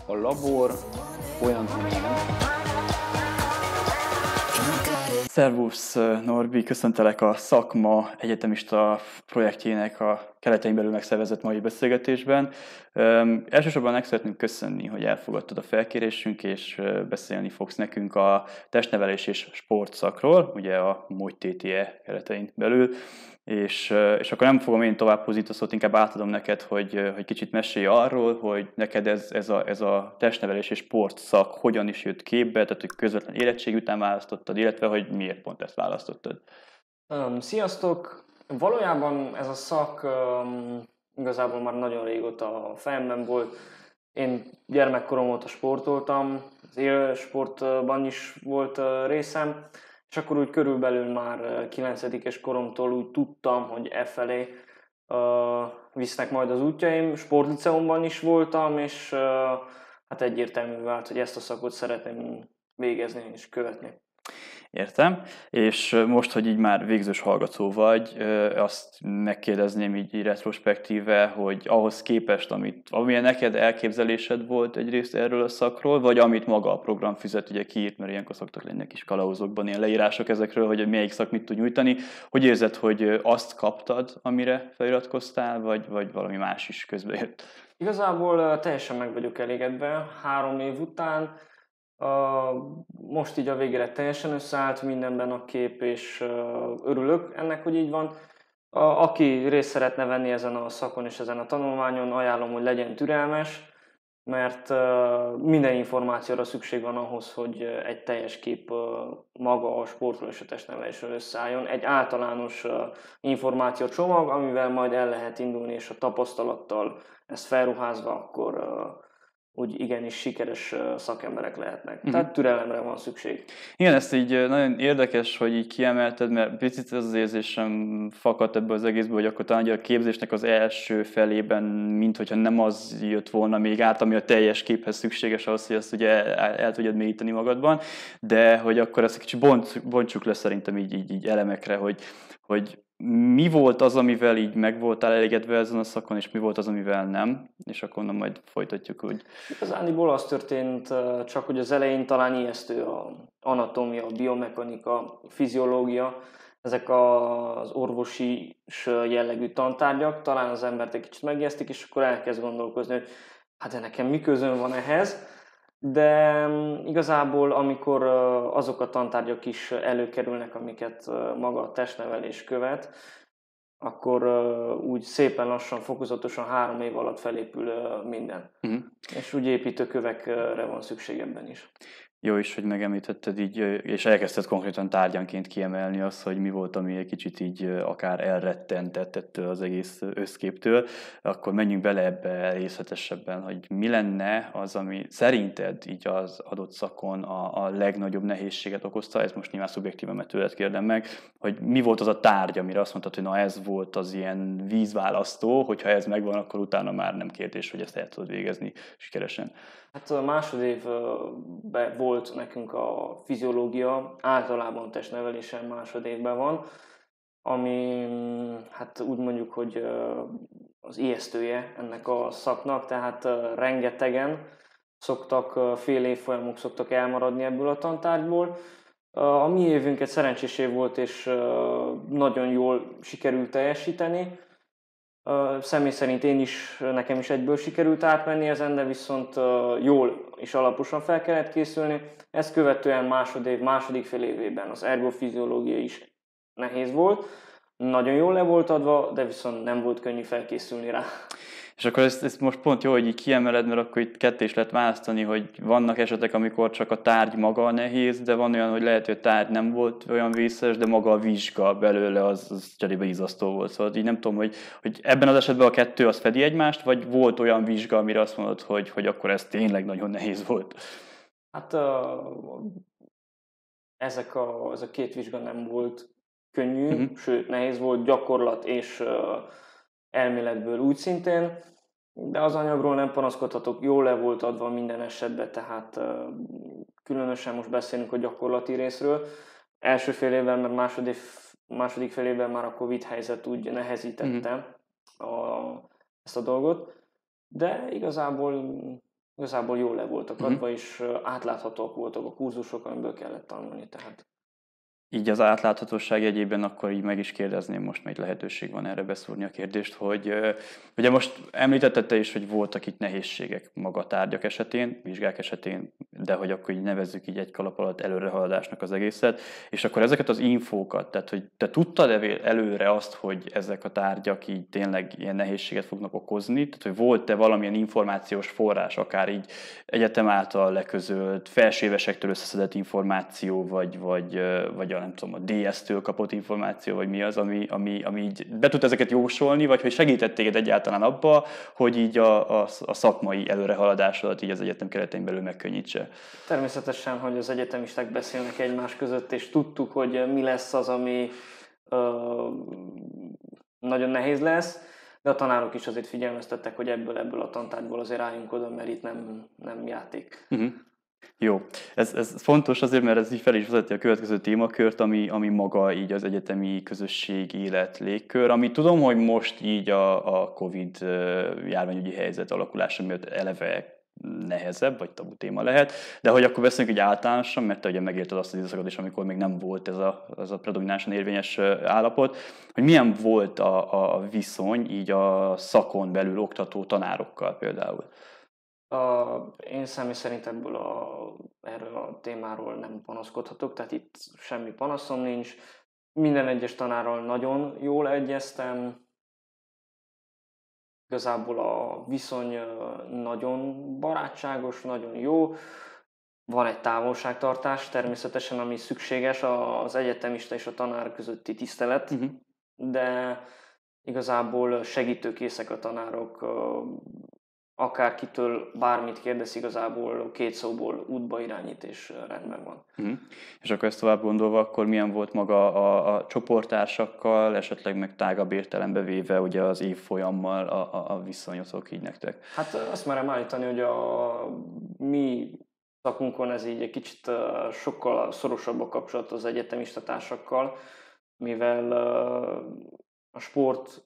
a labor olyan, amilyen. Szervusz, Norbi, köszöntelek a Szakma egyetemista projektjének a keretein belül megszervezett mai beszélgetésben. Elsősorban meg szeretném köszönni, hogy elfogadtad a felkérésünk, és beszélni fogsz nekünk a testnevelés és sportszakról, ugye a MOGY TTE keretein belül. És akkor nem fogom én tovább húzni a szót, inkább átadom neked, hogy kicsit mesélj arról, hogy neked ez a testnevelés és sportszak hogyan is jött képbe, tehát hogy közvetlen érettség után választottad, illetve hogy miért pont ezt választottad. Sziasztok! Valójában ez a szak igazából már nagyon régóta a fejemben volt. Én gyermekkorom óta sportoltam, az élsportban is volt részem, és akkor úgy körülbelül már 9. koromtól úgy tudtam, hogy e felé visznek majd az útjaim. Sportliceumban is voltam, és hát egyértelmű vált, hogy ezt a szakot szeretném végezni és követni. Értem, és most, hogy így már végzős hallgató vagy, azt megkérdezném így retrospektíve, hogy ahhoz képest, amilyen neked elképzelésed volt egyrészt erről a szakról, vagy amit maga a programfüzet ugye kiírt, mert ilyenkor szoktak lenni kis kalauzokban ilyen leírások ezekről, hogy melyik szak mit tud nyújtani, hogy érzed, hogy azt kaptad, amire feliratkoztál, vagy valami más is közbe jött? Igazából teljesen meg vagyok elégedve 3 év után. Most így a végére teljesen összeállt mindenben a kép, és örülök ennek, hogy így van. Aki részt szeretne venni ezen a szakon és ezen a tanulmányon, ajánlom, hogy legyen türelmes, mert minden információra szükség van ahhoz, hogy egy teljes kép maga a sportról és a testnevelésről összeálljon. Egy általános információcsomag, amivel majd el lehet indulni, és a tapasztalattal ezt felruházva, akkor úgy igenis sikeres szakemberek lehetnek. Tehát türelemre van szükség. Igen, ezt így nagyon érdekes, hogy így kiemelted, mert picit az érzésem fakadt ebből az egészből, hogy akkor talán a képzésnek az első felében, minthogyha nem az jött volna még át, ami a teljes képhez szükséges ahhoz, hogy ezt ugye el tudjad mélyíteni magadban, de hogy akkor ezt kicsit bontsuk le szerintem így elemekre, hogy mi volt az, amivel így meg voltál elégedve ezen a szakon, és mi volt az, amivel nem, és akkor onnan majd folytatjuk úgy. Igazániból az történt, csak hogy az elején talán ijesztő a anatómia, a biomechanika, a fiziológia, ezek az orvosi jellegű tantárgyak, talán az embert egy kicsit megijesztik, és akkor elkezd gondolkozni, hogy hát de nekem mi közön van ehhez, de igazából amikor azok a tantárgyak is előkerülnek, amiket maga a testnevelés követ, akkor úgy szépen lassan, fokozatosan 3 év alatt felépül minden. És úgy építőkövekre van szükség ebben is. Jó is, hogy megemlítetted így, és elkezdted konkrétan tárgyanként kiemelni azt, hogy mi volt, ami egy kicsit így akár elrettentett ettől az egész összképtől. Akkor menjünk bele ebbe részletesebben, hogy mi lenne az, ami szerinted így az adott szakon a legnagyobb nehézséget okozta, ez most nyilván szubjektíven, mert tőled kérdem meg, hogy mi volt az a tárgy, amire azt mondtad, hogy na ez volt az ilyen vízválasztó, hogyha ez megvan, akkor utána már nem kérdés, hogy ezt el tudod végezni sikeresen. Hát a másodévben volt nekünk a fiziológia, általában testnevelésen másodévben van, ami hát úgy mondjuk, hogy az ijesztője ennek a szaknak, tehát rengetegen szoktak, fél évfolyamok szoktak elmaradni ebből a tantárgyból. A mi évünk egy szerencsés év volt, és nagyon jól sikerült teljesíteni. Személy szerint nekem is egyből sikerült átmenni ezen, de viszont jól és alaposan fel kellett készülni. Ezt követően második fél évében az ergofiziológia is nehéz volt. Nagyon jól le volt adva, de viszont nem volt könnyű felkészülni rá. És akkor ezt most pont jó, hogy így kiemeled, mert akkor itt ketté is lehet választani, hogy vannak esetek, amikor csak a tárgy maga nehéz, de van olyan, hogy lehet, hogy a tárgy nem volt olyan vészes, de maga a vizsga belőle az cserébe izzasztó volt. Szóval így nem tudom, hogy ebben az esetben a kettő az fedi egymást, vagy volt olyan vizsga, amire azt mondod, hogy akkor ez tényleg nagyon nehéz volt? Hát ez a 2 vizsga nem volt könnyű, sőt nehéz volt, gyakorlat és elméletből úgy szintén, de az anyagról nem panaszkodhatok, jól le volt adva minden esetben, tehát különösen most beszélünk a gyakorlati részről. Első fél évben, mert második fél évben már a Covid helyzet úgy nehezítette ezt a dolgot, de igazából igazából jól le voltak adva, és átláthatóak voltak a kurzusok, amiből kellett tanulni. Tehát. Így az átláthatóság jegyében akkor így meg is kérdezném, most még lehetőség van erre beszúrni a kérdést, hogy ugye most említetted te is, hogy voltak itt nehézségek maga a tárgyak esetén, vizsgák esetén, de hogy akkor így nevezzük így egy kalap alatt előrehaladásnak az egészet, és akkor ezeket az infókat, tehát hogy te tudtad előre azt, hogy ezek a tárgyak így tényleg ilyen nehézséget fognak okozni, tehát hogy volt-e valamilyen információs forrás, akár így egyetem által leközölt, felsévesektől összeszedett információ, vagy a, nem tudom, a DS-től kapott információ, vagy mi az, ami így be tud ezeket jósolni, vagy hogy segített téged egyáltalán abba, hogy így a szakmai előrehaladásodat így az egyetem keretein belül megkönnyítse? Természetesen, hogy az egyetemisták beszélnek egymás között, és tudtuk, hogy mi lesz az, ami nagyon nehéz lesz, de a tanárok is azért figyelmeztettek, hogy ebből a tantárgyból azért álljunk oda, mert itt nem játék. Jó, ez fontos azért, mert ez így fel is vezeti a következő témakört, ami maga így az egyetemi közösség, élet, légkör, ami tudom, hogy most így a Covid járványügyi helyzet alakulása miatt eleve nehezebb, vagy tabu téma lehet, de hogy akkor beszéljünk így általánosan, mert te ugye megélted azt az időszakot is, amikor még nem volt ez a predominánsan érvényes állapot, hogy milyen volt a viszony így a szakon belül oktató tanárokkal például? Én személy szerint erről a témáról nem panaszkodhatok, tehát itt semmi panaszom nincs. Minden egyes tanárral nagyon jól egyeztem. Igazából a viszony nagyon barátságos, nagyon jó. Van egy távolságtartás természetesen, ami szükséges, az egyetemista és a tanár közötti tisztelet, de igazából segítőkészek a tanárok, akárkitől bármit kérdez, igazából két szóból útba irányít, és rendben van. És akkor ezt tovább gondolva, akkor milyen volt maga a csoporttársakkal, esetleg meg tágabb értelembe véve ugye az évfolyammal a viszonyotok így nektek? Hát azt merem állítani, hogy a mi szakunkon ez így egy kicsit sokkal szorosabb a kapcsolat az egyetemista társakkal, mivel a sport,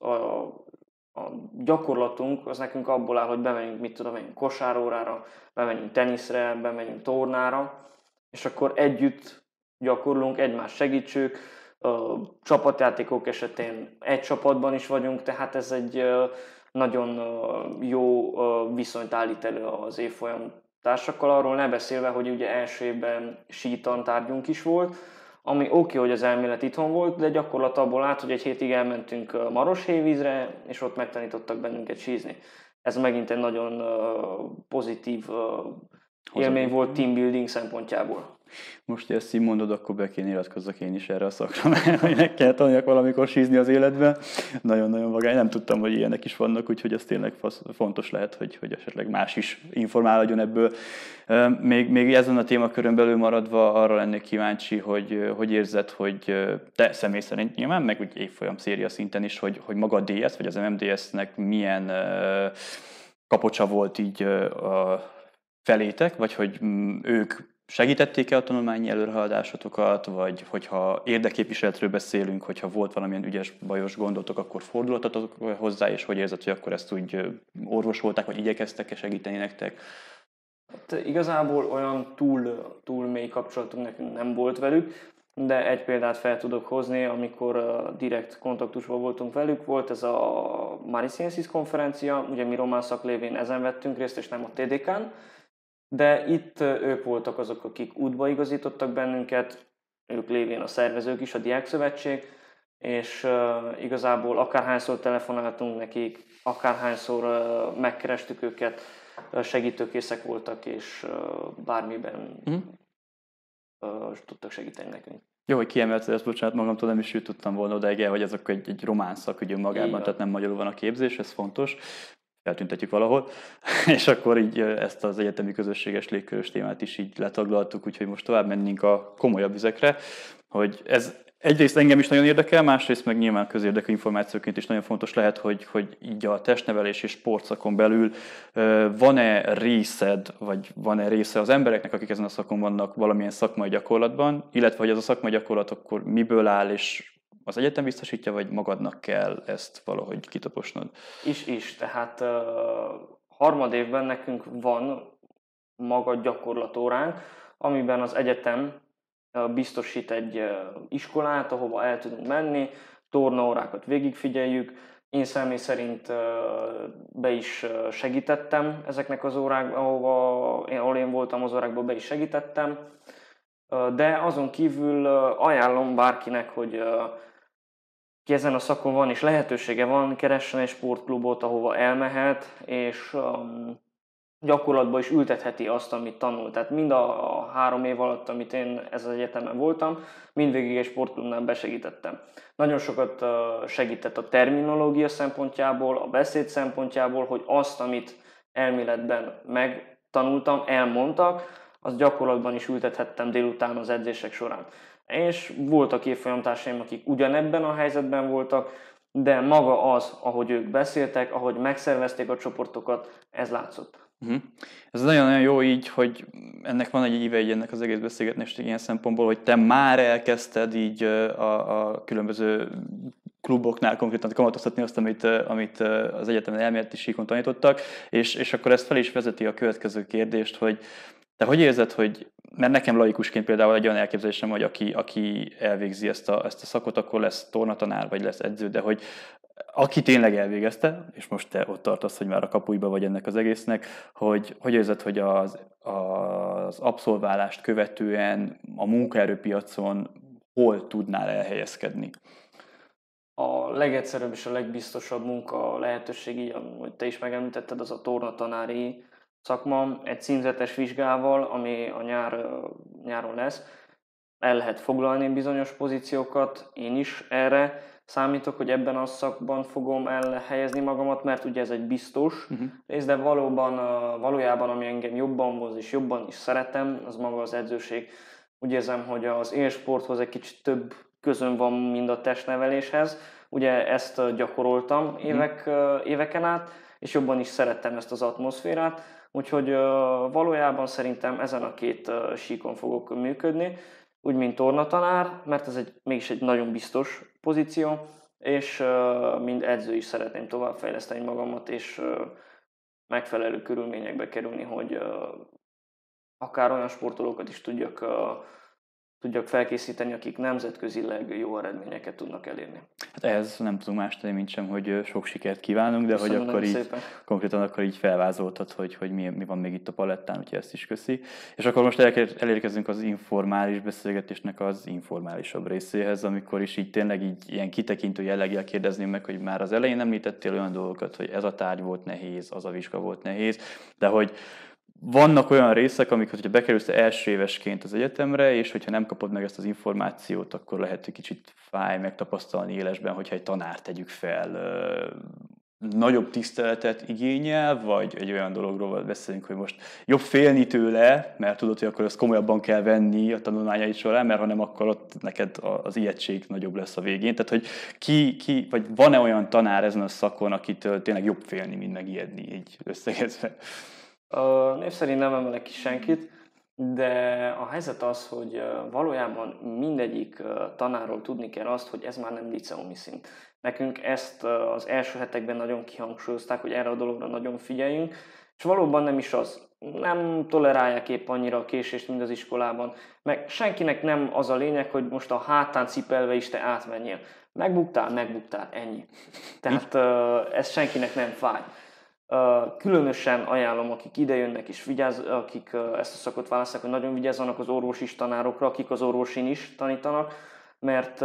a gyakorlatunk az nekünk abból áll, hogy bemegyünk, mit tudom én, kosárórára, bemegyünk teniszre, bemegyünk tornára, és akkor együtt gyakorlunk, egymás segítsük, csapatjátékok esetén egy csapatban is vagyunk, tehát ez egy nagyon jó viszonyt állít elő az évfolyam társakkal, arról ne beszélve, hogy ugye első évben sítantárgyunk is volt, ami oké, hogy az elmélet itthon volt, de gyakorlat abból állt, hogy egy hétig elmentünk Maroshévízre, és ott megtanítottak bennünket sízni. Ez megint egy nagyon pozitív élmény volt teambuilding szempontjából. Most, hogy ezt így mondod, akkor be kéne iratkozzak én is erre a szakra, mert meg kell tanuljak valamikor sízni az életben. Nagyon-nagyon vagány. Nem tudtam, hogy ilyenek is vannak, úgyhogy ez tényleg fontos lehet, hogy esetleg más is informálódjon ebből. Még ezen a témakörön belül maradva arra lennék kíváncsi, hogy érzed, hogy te személy szerint nyilván, meg úgy évfolyam széria szinten is, hogy maga a DS, vagy az MMDS-nek milyen kapocsa volt így felétek, vagy hogy ők segítették-e a tanulmányi előrehaladásotokat, vagy hogyha érdekképviseletről beszélünk, hogyha volt valamilyen ügyes, bajos gondotok, akkor fordultatok hozzá, és hogy érzed, hogy akkor ezt úgy orvosolták, vagy igyekeztek-e segíteni nektek? Hát igazából olyan túl mély kapcsolatunk nekünk nem volt velük, de egy példát fel tudok hozni, amikor direkt kontaktusban voltunk velük. Volt ez a Mari Sciences konferencia, ugye mi román szaklévén ezen vettünk részt, és nem a TDK-n, de itt ők voltak azok, akik útba igazítottak bennünket, ők lévén a szervezők is, a Diákszövetség, és igazából akárhányszor telefonáltunk nekik, akárhányszor megkerestük őket, segítőkészek voltak, és bármiben tudtak segíteni nekünk. Jó, hogy kiemelted ezt, bocsánat, magamtól nem is tudtam volna odáig el, hogy ez akkor egy román szakügy önmagában, tehát nem magyarul van a képzés, ez fontos. Feltüntetjük valahol, és akkor így ezt az egyetemi közösséges légkörös témát is így letaglaltuk, úgyhogy most tovább mennénk a komolyabb vizekre, hogy ez egyrészt engem is nagyon érdekel, másrészt meg nyilván közérdekű információként is nagyon fontos lehet, hogy így a testnevelés és sportszakon belül van-e részed, vagy van-e része az embereknek, akik ezen a szakon vannak valamilyen szakmai gyakorlatban, illetve hogy ez a szakmai gyakorlat akkor miből áll, és az egyetem biztosítja, vagy magadnak kell ezt valahogy kitaposnod? Tehát harmadévben nekünk van maga gyakorlatóránk, amiben az egyetem biztosít egy iskolát, ahova el tudunk menni, tornaórákat végigfigyeljük. Én személy szerint be is segítettem ezeknek az órákban, ahol én voltam az órákban, be is segítettem. De azon kívül ajánlom bárkinek, hogy ki ezen a szakon van és lehetősége van, keressen egy sportklubot, ahova elmehet, és gyakorlatban is ültetheti azt, amit tanul. Tehát mind a 3 év alatt, amit én ez az egyetemen voltam, mindvégig egy sportklubnál besegítettem. Nagyon sokat segített a terminológia szempontjából, a beszéd szempontjából, hogy azt, amit elméletben megtanultam, elmondtak, azt gyakorlatban is ültethettem délután az edzések során. És voltak évfolyamtársaim, akik ugyanebben a helyzetben voltak, de maga az, ahogy ők beszéltek, ahogy megszervezték a csoportokat, ez látszott. Ez nagyon-nagyon jó így, hogy ennek van egy íve ennek az egész beszélgetésnek ilyen szempontból, hogy te már elkezdted így a különböző kluboknál konkrétan kamatoztatni azt, amit az egyetemen elméleti síkon tanítottak, és akkor ez fel is vezeti a következő kérdést, hogy te hogy érzed, hogy, mert nekem laikusként például egy olyan elképzelésem, hogy aki elvégzi ezt a szakot, akkor lesz tornatanár, vagy lesz edző, de hogy aki tényleg elvégezte, és most te ott tartasz, hogy már a kapuiba vagy ennek az egésznek, hogy érzed, hogy az abszolválást követően a munkaerőpiacon hol tudnál elhelyezkedni? A legegyszerűbb és a legbiztosabb munka lehetőség, így, ahogy te is megemlítetted, az a tornatanári szakma. Egy címzetes vizsgával, ami a nyáron lesz, el lehet foglalni bizonyos pozíciókat. Én is erre számítok, hogy ebben a szakban fogom elhelyezni magamat, mert ugye ez egy biztos rész, de valójában ami engem jobban hoz és jobban is szeretem, az maga az edzőség. Úgy érzem, hogy az élsporthoz egy kicsit több közön van, mint a testneveléshez. Ugye ezt gyakoroltam éveken át, és jobban is szerettem ezt az atmoszférát, úgyhogy valójában szerintem ezen a 2 síkon fogok működni, úgy mint tornatanár, mert ez mégis egy nagyon biztos pozíció, és mint edző is szeretném továbbfejleszteni magamat, és megfelelő körülményekbe kerülni, hogy akár olyan sportolókat is tudjak felkészíteni, akik nemzetközileg jó eredményeket tudnak elérni. Hát ehhez nem tudunk más tenni, mint sem, hogy sok sikert kívánunk, de Köszönöm, hogy akkor így szépen. konkrétan akkor így felvázoltad, hogy mi van még itt a palettán, úgyhogy ezt is köszi. És akkor most elérkezünk az informális beszélgetésnek az informálisabb részéhez, amikor is így tényleg így ilyen kitekintő jelleggel kérdezném meg, hogy már az elején említettél olyan dolgokat, hogy ez a tárgy volt nehéz, az a vizsga volt nehéz, de hogy vannak olyan részek, amikor, hogyha bekerülsz első évesként az egyetemre, és hogyha nem kapod meg ezt az információt, akkor lehet, hogy kicsit fáj megtapasztalni élesben, hogyha egy tanárt tegyük fel, nagyobb tiszteletet igényel, vagy egy olyan dologról beszélünk, hogy most jobb félni tőle, mert tudod, hogy akkor ezt komolyabban kell venni a tanulmányaid során, mert ha nem, akkor ott neked az ijegység nagyobb lesz a végén. Tehát, hogy vagy van-e olyan tanár ezen a szakon, akitől tényleg jobb félni, mint megijedni, így összegezve? Név szerint nem emelek ki senkit, de a helyzet az, hogy valójában mindegyik tanárról tudni kell azt, hogy ez már nem liceumi szint. Nekünk ezt az első hetekben nagyon kihangsúlyozták, hogy erre a dologra nagyon figyeljünk, és valóban nem is az. Nem tolerálják épp annyira a késést, mint az iskolában, meg senkinek nem az a lényeg, hogy most a hátán cipelve is te átmenjél. Megbuktál, ennyi. Tehát ez senkinek nem fáj. Különösen ajánlom, akik idejönnek és akik ezt a szakot választják, hogy nagyon vigyázzanak az orvosi tanárokra, akik az orvosin is tanítanak, mert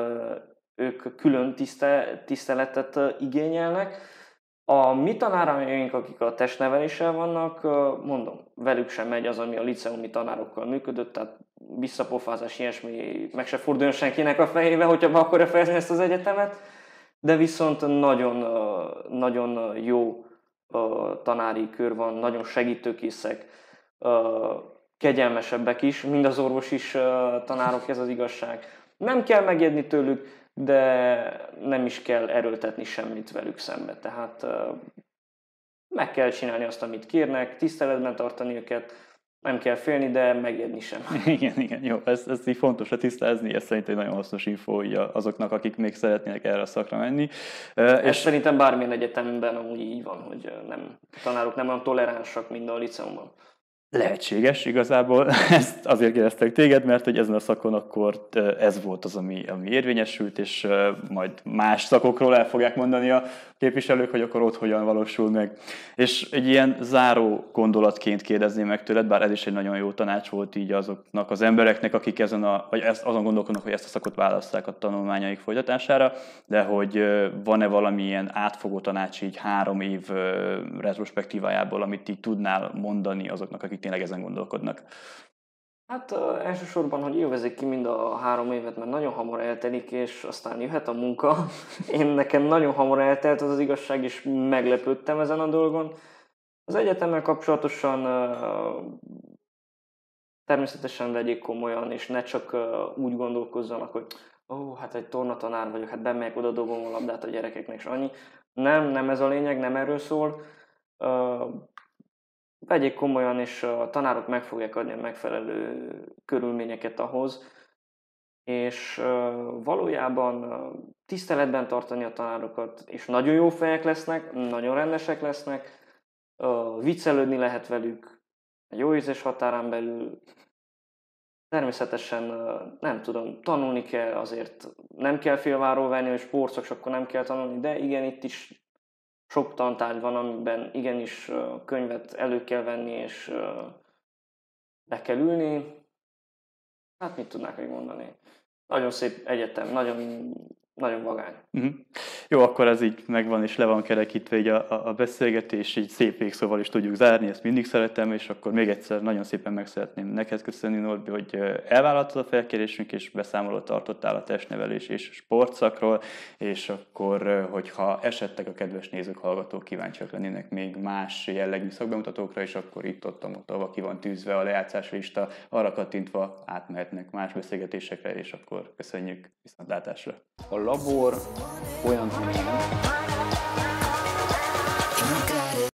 ők külön tiszteletet igényelnek. A mi tanáraink, akik a testneveléssel vannak, mondom, velük sem megy az, ami a liceumi tanárokkal működött, tehát visszapofázás, ilyesmi meg se forduljon senkinek a fejébe, hogyha be akarja fejezni ezt az egyetemet, de viszont nagyon, nagyon jó tanári kör van, nagyon segítőkészek, kegyelmesebbek is, mind az orvosi tanárok, ez az igazság. Nem kell megijedni tőlük, de nem is kell erőltetni semmit velük szembe. Tehát meg kell csinálni azt, amit kérnek, tiszteletben tartani őket, nem kell félni, de megijedni sem. Igen, jó, ezt így fontos tisztázni, ez szerintem egy nagyon hasznos info azoknak, akik még szeretnének erre a szakra menni. És szerintem bármilyen egyetemben amúgy így van, hogy a tanárok nem olyan toleránsak, mint a liceumban. lehetséges igazából. Ezt azért kérdeztek téged, mert hogy ezen a szakon akkor ez volt az, ami érvényesült, és majd más szakokról el fogják mondani a képviselők, hogy akkor ott hogyan valósul meg. És egy ilyen záró gondolatként kérdezném meg tőled, bár ez is egy nagyon jó tanács volt így azoknak az embereknek, akik azon gondolkodnak, hogy ezt a szakot válasszák a tanulmányaik folytatására, de hogy van-e valamilyen átfogó tanács így 3 év retrospektívájából, amit így tudnál mondani azoknak, akik tényleg ezen gondolkodnak? Hát elsősorban, hogy élvezik ki mind a 3 évet, mert nagyon hamar eltelik, és aztán jöhet a munka. Nekem nagyon hamar eltelt az igazság, és meglepődtem ezen a dolgon. Az egyetemmel kapcsolatosan természetesen vegyék komolyan, és ne csak úgy gondolkozzanak, hogy hát egy tornatanár vagyok, hát bemegyek, oda dobom a labdát a gyerekeknek, és annyi. Nem ez a lényeg, nem erről szól. Vegyék komolyan, és a tanárok meg fogják adni a megfelelő körülményeket ahhoz, és valójában tiszteletben tartani a tanárokat, és nagyon jó fejek lesznek, nagyon rendesek lesznek, viccelődni lehet velük, egy jó ízés határán belül. Természetesen nem tudom, tanulni kell, azért nem kell félváról venni, hogy sportszak, akkor nem kell tanulni, de igen, itt is sok tantárgy van, amiben igenis könyvet elő kell venni, és be kell ülni. Hát mit tudnák még mondani? Nagyon szép egyetem, nagyon, nagyon vagány. Uh-huh. Jó, akkor ez így megvan, és le van kerekítve így a beszélgetés, így szép végszóval is tudjuk zárni, ezt mindig szeretem, és akkor még egyszer nagyon szépen meg szeretném neked köszönni, Norbi, hogy elvállaltad a felkérésünk, és beszámolót tartottál a testnevelés és sportszakról, és akkor, hogyha esetleg a kedves nézők, hallgatók kíváncsiak lennének még más jellegű szakbemutatókra, és akkor itt-ott, ahol ki van tűzve a lejátszás lista, arra kattintva átmehetnek más beszélgetésekre, és akkor köszönjük, viszontlátásra! A labor olyan helyen,